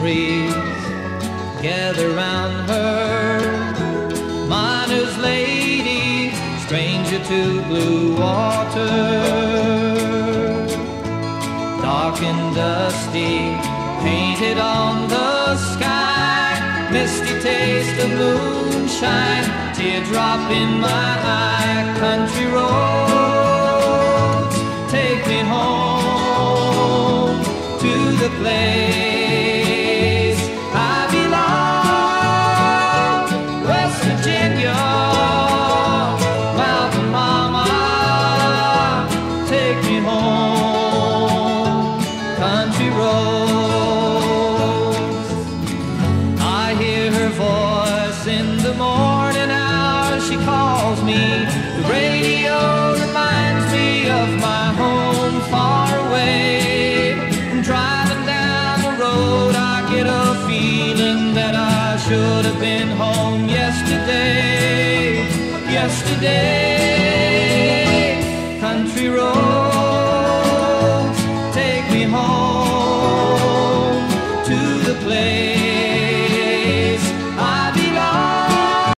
memories gather round her. Miner's lady, stranger to blue water, dark and dusty, painted on the sky, misty taste of moonshine, teardrop in my eye. Country roads, take me home to the place I belong. West Virginia, Mountain Mama, take me home. Country roads, I hear her voice in the morning hour. She calls me. The radio reminds me of my home far away. Driving down the road, I get a feeling that I should have been home yesterday. Yesterday, country roads, take me home to the place